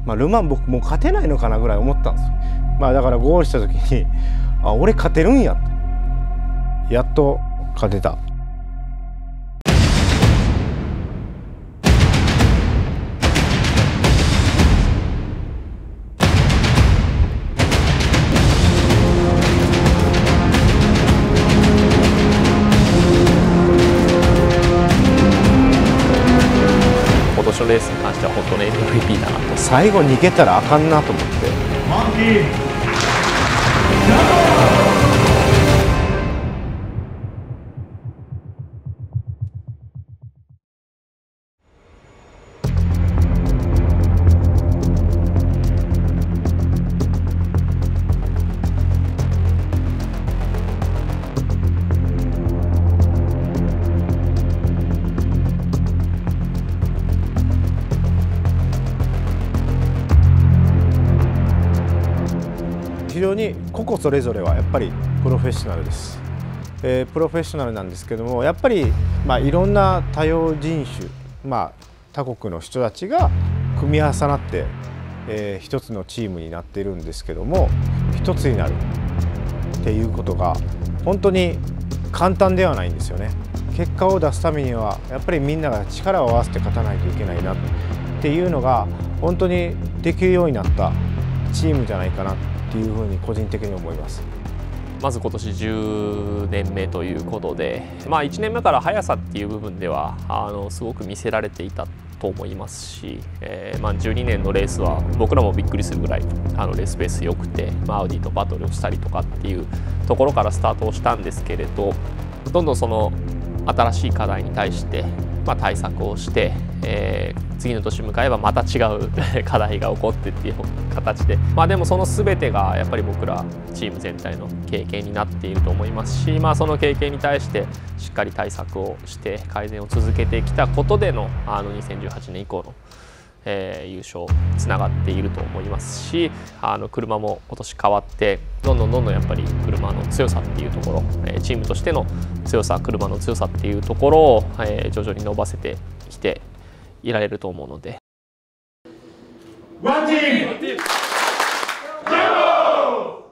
ルマン僕もう勝てないのかなぐらい思ったんですよ。だからゴールした時に俺勝てるんやと、やっと勝てた。 今年のレースに関しては本当に MVP だなと。 最後逃げたらあかんなと思って。非常に個々それぞれはやっぱりプロフェッショナルです。プロフェッショナルなんですけども、やっぱりいろんな多様人種、他国の人たちが組み合わさなって、一つのチームになっているんですけども、一つになるっていうことが本当に簡単ではないんですよね。結果を出すためにはやっぱりみんなが力を合わせて勝たないといけないなっていうのが本当にできるようになったチームじゃないかなっていうふうに個人的に思います。 まず今年10年目ということで、1年目から速さっていう部分ではすごく見せられていたと思いますし、12年のレースは僕らもびっくりするぐらいレースペース良くて、アウディとバトルをしたりとかっていうところからスタートをしたんですけれど、どんどんその新しい課題に対して対策をして、次の年迎えばまた違う課題が起こってっていう形で、でもその全てがやっぱり僕らチーム全体の経験になっていると思いますし、その経験に対してしっかり対策をして改善を続けてきたことでの2018年以降の優勝つながっていると思いますし、車も今年変わってどんどんやっぱり車の強さっていうところ、チームとしての強さ、車の強さっていうところを徐々に伸ばせてきていられると思うので。 ワンチームジャンボ！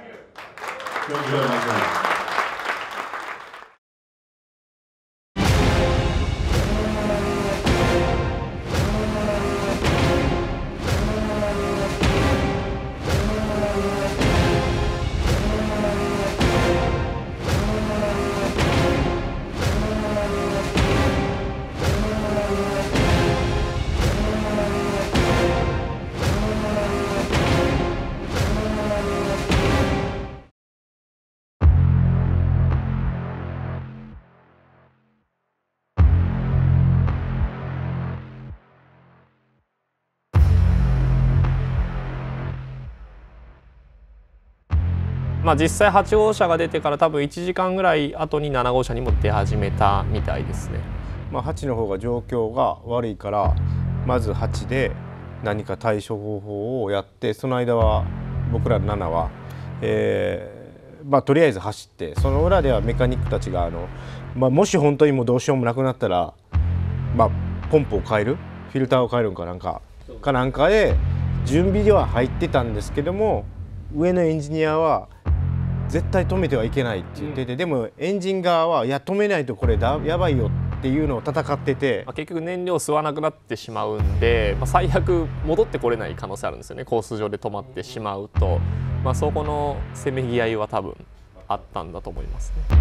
実際8号車が出てから多分1時間ぐらい後に7号車にも出始めたみたいですね。 8の方が状況が悪いからまず8で何か対処方法をやって、その間は僕ら7は、とりあえず走って、その裏ではメカニックたちがもし本当にもうどうしようもなくなったら、ポンプを変える、フィルターを変えるかなんかで準備では入ってたんですけども、上のエンジニアは絶対止めてはいけないって言ってて、でもエンジン側はいや止めないとこれやばいよっていうのを戦ってて、 結局燃料吸わなくなってしまうんで、最悪戻ってこれない可能性あるんですよね。コース上で止まってしまうと、そこのせめぎ合いは多分あったんだと思いますね。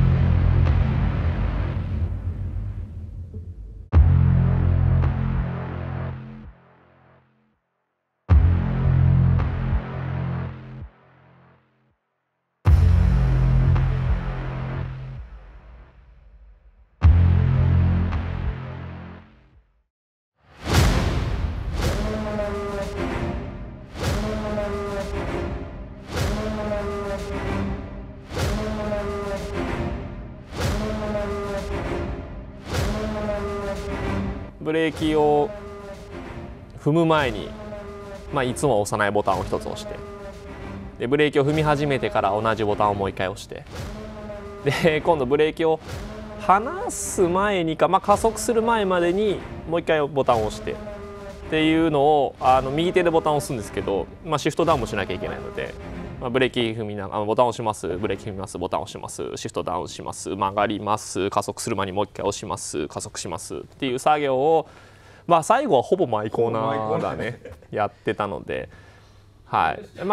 ブレーキを踏む前に、いつも押さないボタンを1つ押して、でブレーキを踏み始めてから同じボタンをもう1回押して、で今度ブレーキを離す前にか、加速する前までにもう1回ボタンを押して、 っていうのを右手でボタンを押すんですけど、シフトダウンもしなきゃいけないので、ブレーキ踏みながらボタンを押します、ブレーキ踏みます、ボタンを押します、シフトダウンします、曲がります、加速する前にもう一回押します、加速しますっていう作業を、最後はほぼマイコーナーがねやってたので。はい、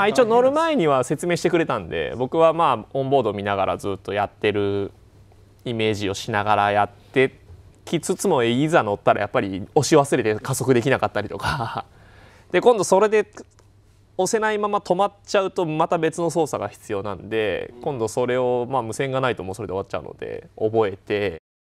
一応乗る前には説明してくれたんで、僕はオンボードを見ながらずっとやってるイメージをしながらやってきつつも、いざ乗ったらやっぱり押し忘れて加速できなかったりとかで、今度それで押せないまま止まっちゃうとまた別の操作が必要なんで、今度それを無線がないともうそれで終わっちゃうので覚えて。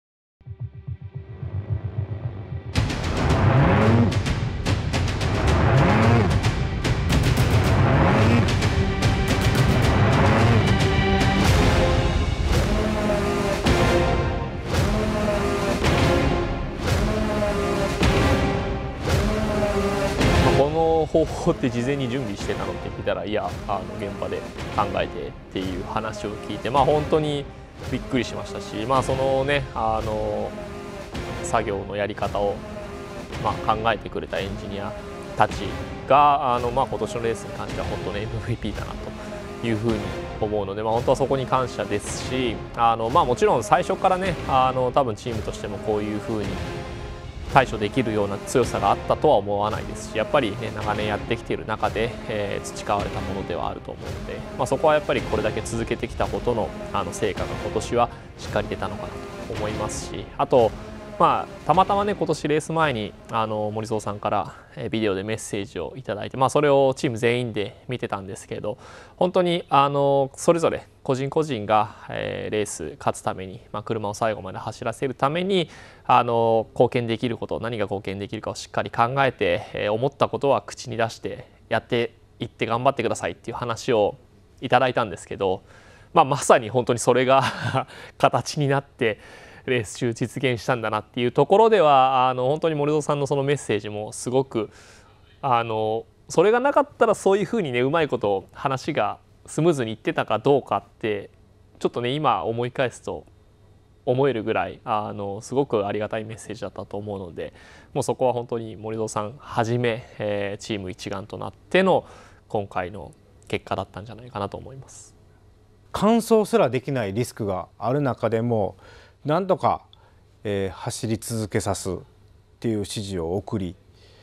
この方法って事前に準備してたのって聞いたら、いや現場で考えてっていう話を聞いて、本当にびっくりしましたし、そのね作業のやり方を考えてくれたエンジニアたちが今年のレースに関しては本当に MVP だなというふうに思うので、本当はそこに感謝ですし、もちろん最初からね多分チームとしてもこういうふうに対処できるような強さがあったとは思わないですし、やっぱりね長年やってきている中で、培われたものではあると思うので、そこはやっぱりこれだけ続けてきたことの成果が今年はしっかり出たのかなと思いますし、あとたまたまね今年レース前に森蔵さんからビデオでメッセージをいただいて、それをチーム全員で見てたんですけど、本当にそれぞれ個人個人がレース勝つために、車を最後まで走らせるために貢献できること、何が貢献できるかをしっかり考えて、思ったことは口に出してやっていって頑張ってくださいっていう話をいただいたんですけど、まさに本当にそれが形になってレース中実現したんだなっていうところでは、本当に森蔵さんのそのメッセージもすごくそれがなかったらそういうふうにねうまいこと話がスムーズにいってたかどうかってちょっとね今思い返すと思えるぐらいすごくありがたいメッセージだったと思うので、もうそこは本当に森蔵さんはじめ、チーム一丸となっての今回の結果だったんじゃないかなと思います。 完走すらできないリスクがある中でもなんとか、走り続けさすっていう指示を送り、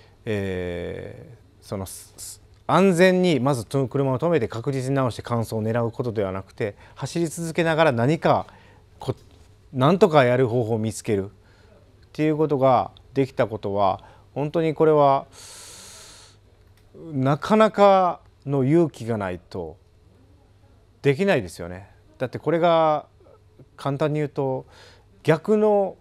その安全にまず車を止めて確実に直して完走を狙うことではなくて、走り続けながらなんとかやる方法を見つけるっていうことができたことは、本当にこれはなかなかの勇気がないとできないですよね。だってこれが簡単に言うと逆の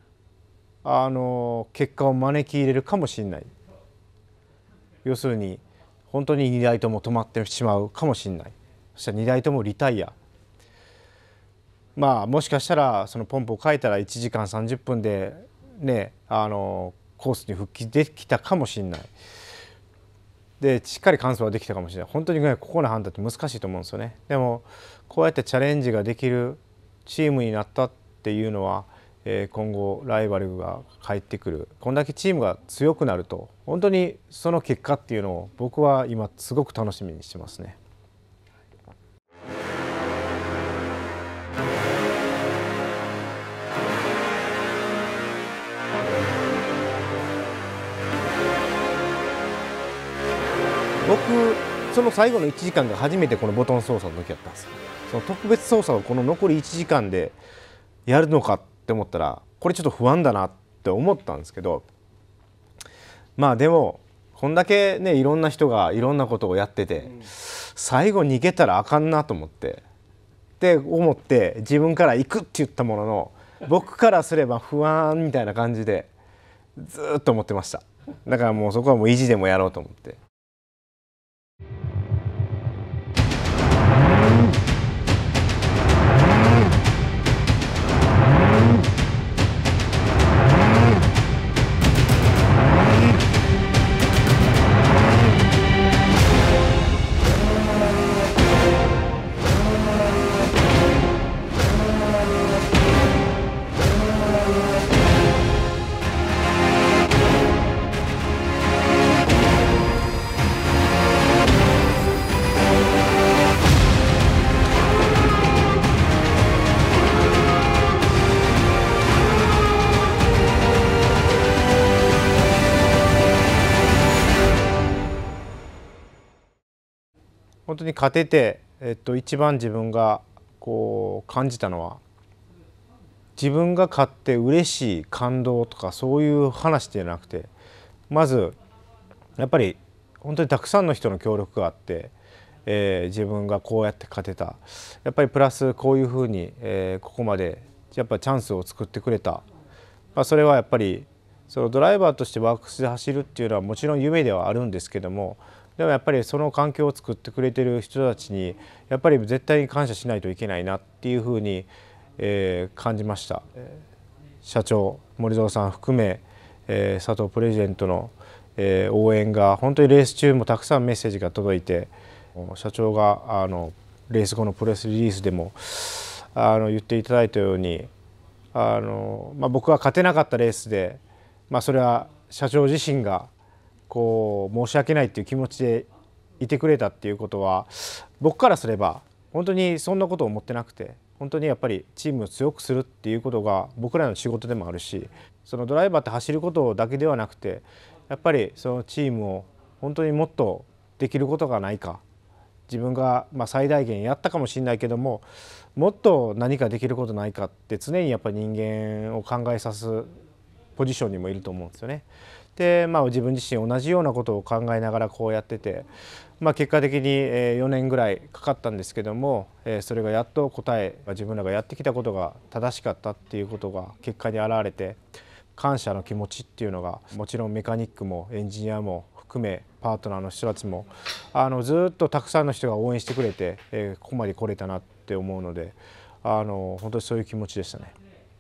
結果を招き入れるかもしれない。要するに本当に2台とも止まってしまうかもしれない。そしたら2台ともリタイア。もしかしたらそのポンプを変えたら1時間30分でねコースに復帰できたかもしれない。でしっかり完走はできたかもしれない。本当にねここの判断って難しいと思うんですよね。でもこうやってチャレンジができるチームになったっていうのは、今後ライバルが帰ってくる、こんだけチームが強くなると本当にその結果っていうのを僕は今すごく楽しみにしてますね。僕その最後の1時間が初めてこのボタン操作の時だったんですよ。その特別操作をこの残り1時間でやるのかって思ったらこれちょっと不安だなって思ったんですけど、でもこんだけねいろんな人がいろんなことをやってて、最後逃げたらあかんなと思って自分から行くって言ったものの、僕からすれば不安みたいな感じでずっと思ってました。だからもうそこはもう意地でもやろうと思って。 当に勝てて、一番自分がこう感じたのは、自分が勝って嬉しい感動とかそういう話じゃなくて、まずやっぱり本当にたくさんの人の協力があって、自分がこうやって勝てた、やっぱりプラスこういうふうに、ここまでやっぱチャンスを作ってくれた、それはやっぱりそのドライバーとしてワークスで走るっていうのはもちろん夢ではあるんですけども、でもやっぱりその環境を作ってくれてる人たちにやっぱり絶対に感謝しないといけないなっていうふうに、感じました。社長森蔵さん含め、佐藤プレジデントの、応援が本当にレース中もたくさんメッセージが届いて、社長がレース後のプレスリリースでも言っていただいたように、僕は勝てなかったレースで、それは社長自身がこう申し訳ないっていう気持ちでいてくれたっていうことは、僕からすれば本当にそんなことを思ってなくて、本当にやっぱりチームを強くするっていうことが僕らの仕事でもあるし、そのドライバーって走ることだけではなくて、やっぱりそのチームを本当にもっとできることがないか、自分が最大限やったかもしれないけども、もっと何かできることないかって常にやっぱり人間を考えさすポジションにもいると思うんですよね。で、自分自身同じようなことを考えながらこうやってて、結果的に4年ぐらいかかったんですけども、それがやっと自分らがやってきたことが正しかったっていうことが結果に表れて、感謝の気持ちっていうのが、もちろんメカニックもエンジニアも含めパートナーの人たちもずっとたくさんの人が応援してくれて、ここまで来れたなって思うので、本当にそういう気持ちでしたね。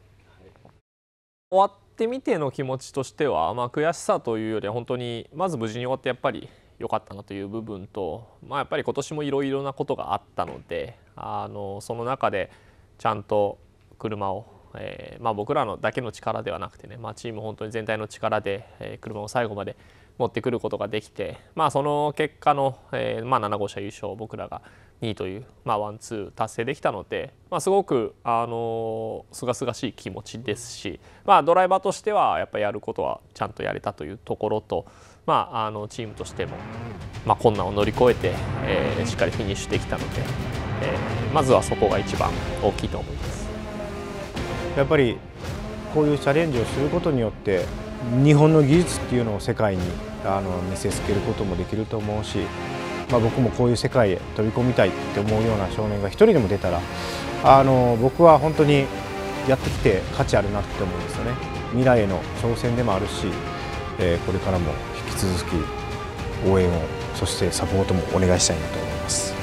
終わってみての気持ちとしては、悔しさというよりは本当にまず無事に終わってやっぱり良かったなという部分と、やっぱり今年もいろいろなことがあったので、その中でちゃんと車を、僕らのだけの力ではなくてね、チーム本当に全体の力で、車を最後まで持ってくることができて、その結果の、7号車優勝、僕らが2位という、ワンツー達成できたので、すごくすがすがしい気持ちですし、ドライバーとしてはやっぱりやることはちゃんとやれたというところと、チームとしても、困難を乗り越えて、しっかりフィニッシュできたので、まずはそこが一番大きいと思います。 やっぱりこういうチャレンジをすることによって日本の技術っていうのを世界に見せつけることもできると思うし、僕もこういう世界へ飛び込みたいって思うような少年が一人でも出たら、僕は本当にやってきて価値あるなって思うんですよね。未来への挑戦でもあるし、これからも引き続き応援を、そしてサポートもお願いしたいなと思います。